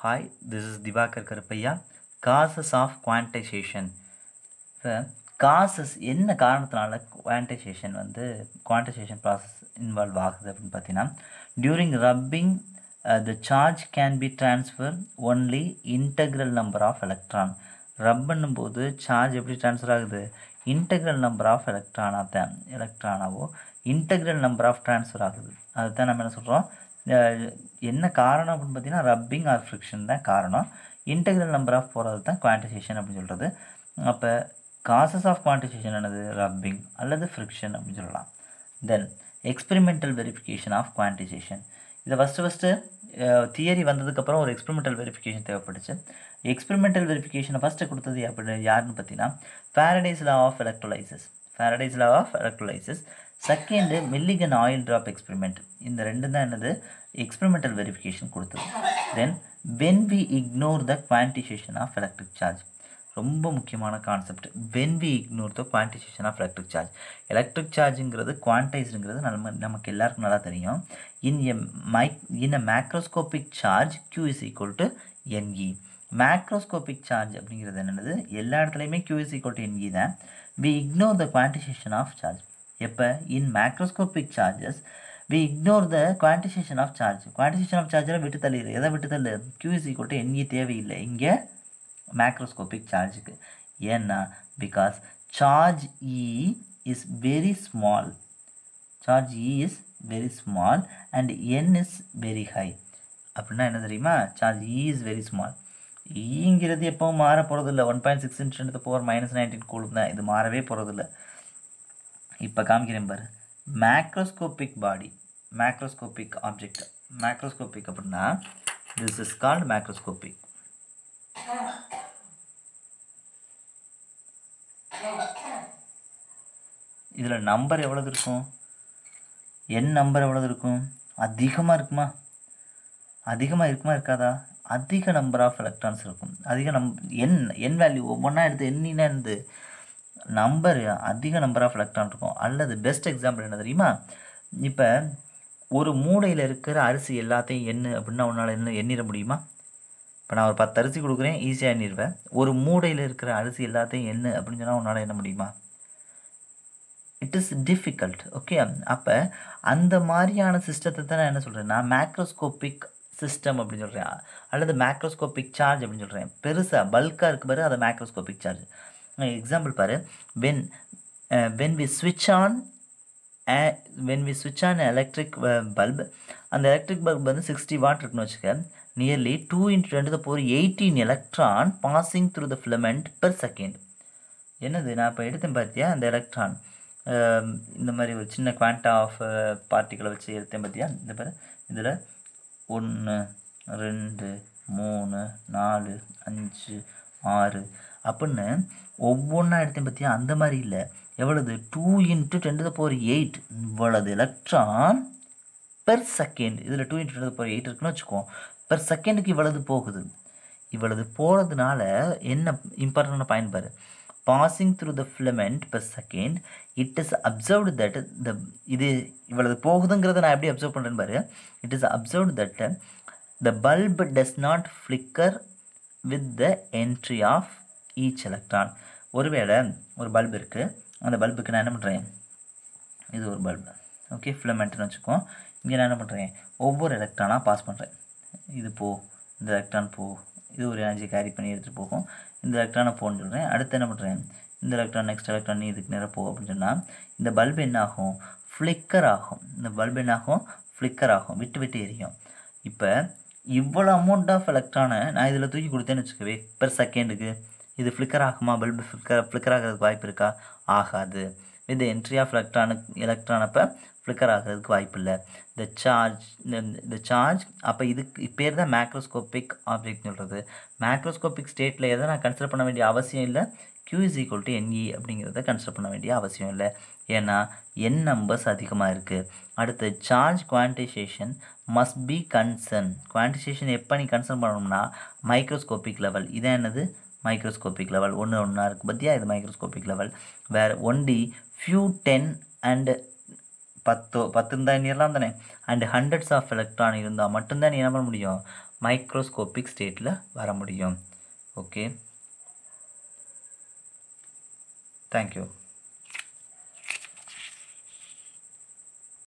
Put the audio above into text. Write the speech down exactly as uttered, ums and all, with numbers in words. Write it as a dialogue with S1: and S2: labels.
S1: Hi, this is Divakar Karapaiya. Causes of quantization. இப்போ causes என்ன காரணத்தினால குவான்டைசேஷன் வந்து குவான்டைசேஷன் ப்ராசஸ் இன்வால்வ் ஆகுது அப்படின்னு பார்த்தீங்கன்னா during rubbing the charge can be transfer only integral number of electron. Rub பண்ணும்போது charge எப்படி ட்ரான்ஸ்ஃபர் ஆகுது? இன்டெக்ரல் நம்பர் ஆஃப் எலக்ட்ரானாக தான் எலக்ட்ரானாவோ இன்டெக்ரல் நம்பர் ஆஃப் ட்ரான்ஸ்ஃபர் ஆகுது. அதுதான் நம்ம என்ன சொல்கிறோம், என்ன காரணம் அப்படின்னு பார்த்தீங்கன்னா ரப்பிங் ஆர் ஃப்ரிக்ஷன் தான் காரணம். இன்டெக்ரல் நம்பர் ஆஃப் போகிறது தான் குவான்டைசேஷன் அப்படின்னு சொல்கிறது. அப்போ காசஸ் ஆஃப் குவான்டைசேஷன் என்னது? ரப்பிங் அல்லது ஃப்ரிக்ஷன் அப்படின்னு சொல்லலாம். Then experimental verification of quantization. இதை ஃபஸ்ட்டு ஃபஸ்ட்டு தியரி வந்ததுக்கப்புறம் ஒரு எக்ஸ்பெரிமெண்டல் வெரிஃபிகேஷன் தேவைப்பட்டுச்சு. எக்ஸ்பெரிமெண்டல் வெரிஃபிகேஷனை ஃபஸ்ட்டு கொடுத்தது அப்படி யாருன்னு பார்த்தீங்கன்னா Faraday's law of electrolysis. Faraday's law of electrolysis. Second Millikan oil drop experiment. இந்த ரெண்டு தான் என்னது எக்ஸ்பெரிமெண்டல் வெரிஃபிகேஷன் கொடுத்தது. Then when we ignore the quantization of electric charge. ரொம்ப முக்கியமான concept. When we ignore the quantization of electric charge. Electric சார்ஜுங்கிறது குவான்டைஸ்டுங்கிறது நம்ம நமக்கு எல்லாருக்கும் நல்லா தெரியும். In a my in a macroscopic charge Q is equal to n e. Macroscopic charge அப்படிங்கிறது என்னது? எல்லா இடத்துலையுமே Q is equal to n e தான். We ignore the quantization of charge. எப்போ? In macroscopic charges we ignore the quantization of charge. Quantization of சார்ஜில் விட்டு தள்ளிடு. எதை விட்டு தள்ளு? Q is equal to n e தேவையில்லை இங்கே மேக்ரோஸ்கோபிக் சார்ஜுக்கு. ஏன்னா because charge e is very small. Charge e is very small and n is very high. அப்படின்னா என்ன தெரியுமா? Charge e is very small. ஈங்கிறது எப்பவும் மாற போகிறதில்ல. One point six into power minus nineteen coulomb தான். இது மாறவே போகிறதில்ல. இப்போ காமிக்கிறேன் பாரு. Macroscopic body, macroscopic object. Macroscopic அப்படின்னா திஸ் இஸ் கால்ட் மேக்ரோஸ்கோபிக். இதில் நம்பர் எவ்வளவு இருக்கும்? என் நம்பர் எவ்வளவு இருக்கும்? அதிகமாக இருக்குமா? அதிகமாக இருக்குமா இருக்காதா? அதிக நம்பர் ஆஃப் எலக்ட்ரான்ஸ் இருக்கும். அதிக நம் என் என் வேல்யூ ஒவ்வொன்றா எடுத்து எண்ணினா இருந்து நம்பர் அதிக நம்பர் ஆஃப் எலக்ட்ரான் இருக்கும். அல்லது பெஸ்ட் எக்ஸாம்பிள் என்ன தெரியுமா? இப்போ ஒரு மூடையில் இருக்கிற அரிசி எல்லாத்தையும் எண்ணு அப்படின்னா உன்னால் என்ன எண்ணிட முடியுமா? இப்போ நான் ஒரு பத்து அரிசி கொடுக்குறேன், ஈஸியாக எண்ணிடுவேன். ஒரு மூடையில் இருக்கிற அரிசி எல்லாத்தையும் எண்ணு அப்படின்னு சொன்னால் உன்னால் என்ன முடியுமா? It is difficult. ஓகே, அப்போ அந்த மாதிரியான சிஸ்டத்தை தான் நான் என்ன சொல்கிறேன்னா மேக்ரோஸ்கோபிக் சிஸ்டம் அப்படின்னு சொல்கிறேன், அல்லது மேக்ரோஸ்கோபிக் சார்ஜ் அப்படின்னு சொல்கிறேன். பெருசாக பல்காக இருக்கு பாரு, அது மேக்ரோஸ்கோபிக் சார்ஜ். எக்ஸாம்பிள் பாரு. வென் வென் வி ஸ்விட்ச் ஆன் வென் வி ஸ்விட்ச் ஆன் எலக்ட்ரிக் பல்ப். அந்த எலக்ட்ரிக் பல்ப் வந்து சிக்ஸ்டி வாட் இருக்குன்னு வச்சுக்க. நியர்லி டூ இன்ட்டு ரெண்டு போர் eighteen electron passing through the filament per second. என்னது நான் இப்போ எடுத்தேன் பார்த்தியா? அந்த எலக்ட்ரான் இந்த மாதிரி ஒரு சின்ன குவான்டா ஆஃப் பார்ட்டிகளை வச்சு எடுத்தேன் பார்த்தியா? இந்த பேர் இதில் ஒன்று ரெண்டு மூணு நாலு அஞ்சு ஆறு அப்படின்னு ஒவ்வொன்றா எடுத்தேன் பார்த்தியா? அந்த மாதிரி இல்லை. எவ்வளவு? Two into ten to the power eight இவ்வளவு எலக்ட்ரான் பெர் செகண்ட். இதில் two into ten to the power eight இருக்குன்னு வச்சுக்கோம். பெர் செகண்டுக்கு இவ்வளவு போகுது. இவ்வளவு போகிறதுனால என்ன இம்பார்ட்டண்டான பாயிண்ட் பாரு. passing through the filament per second it is observed that the இது இவ்வளவு போகுதுங்கிறத நான் எப்படி அப்சர்வ் பண்ணுறேன்னு பாரு. it is observed that the bulb does not flicker with the entry of each electron. ஒருவேளை ஒரு பல்ப் இருக்குது, அந்த பல்புக்கு நான் என்ன பண்ணுறேன், இது ஒரு பல்ப் ஓகே ஃபிலமெண்ட்னு வச்சுக்கோ. இங்கே நான் என்ன பண்ணுறேன், ஒவ்வொரு எலக்ட்ரானாக பாஸ் பண்ணுறேன். இது போ, இந்த எலக்ட்ரான் போ, இது ஒரு எனர்ஜி கேரி பண்ணி எடுத்துகிட்டு போகும். இந்த எலக்ட்ரானை போன்னு சொல்கிறேன். அடுத்து என்ன பண்ணுறேன், இந்த எலக்ட்ரான் நெக்ஸ்ட் எலக்ட்ரான் நீ இதுக்கு நேரம் போ அப்படின்னு சொன்னால் இந்த பல்பு என்ன ஆகும்? ஃப்ளிக்கர் ஆகும். இந்த பல்பு என்ன ஆகும்? ஃப்ளிக்கர் ஆகும், விட்டு விட்டு எரியும். இப்போ இவ்வளோ அமௌண்ட் ஆஃப் எலக்ட்ரானை நான் இதில் தூக்கி கொடுத்தேன்னு வச்சுக்கவே பெர் செகண்டுக்கு இது ஃப்ளிக்கர் ஆகுமா? பல்பு ஃப்ளிக்கர் ஃப்ளிக்கர் ஆகிறதுக்கு வாய்ப்பு இருக்கா? ஆகாது. வித் என்ட்ரி ஆஃப் எலக்ட்ரானுக்கு எலக்ட்ரான் அப்போ ஃப்ளிக்கர் ஆகிறதுக்கு வாய்ப்பு இல்லை. இந்த சார்ஜ் இந்த சார்ஜ் அப்போ இதுக்கு பேர் தான் மேக்ரோஸ்கோபிக் ஆப்ஜெக்ட்னு சொல்கிறது. மேக்ரோஸ்கோபிக் ஸ்டேட்டில் எதை நான் கன்சிடர் பண்ண வேண்டிய அவசியம் இல்லை. Q is equal to n e அப்படிங்கிறத கன்சிடர் பண்ண வேண்டிய அவசியம் இல்லை. ஏன்னா என் நம்பர்ஸ் அதிகமாக இருக்குது. அடுத்து charge quantization must be concern. Quantization எப்போ நீ கன்சர்ன் பண்ணணும்னா மைக்ரோஸ்கோபிக் லெவல். இதான் என்னது? Microscopic level. ஒன்று ஒன்றா இருக்குது பற்றியா? இது மைக்ரோஸ்கோபிக் லெவல். வேறு ஒன்லி ஃபியூ டென் அண்டு பத்தோ பத்து இருந்தால் எண்ணிடலாம் தானே. அண்ட் ஹண்ட்ரட்ஸ் ஆஃப் எலக்ட்ரான் இருந்தால் மட்டும்தான் நீ என்ன பண்ண முடியும்? மைக்ரோஸ்கோபிக் ஸ்டேட்டில் வர முடியும். Okay, thank you.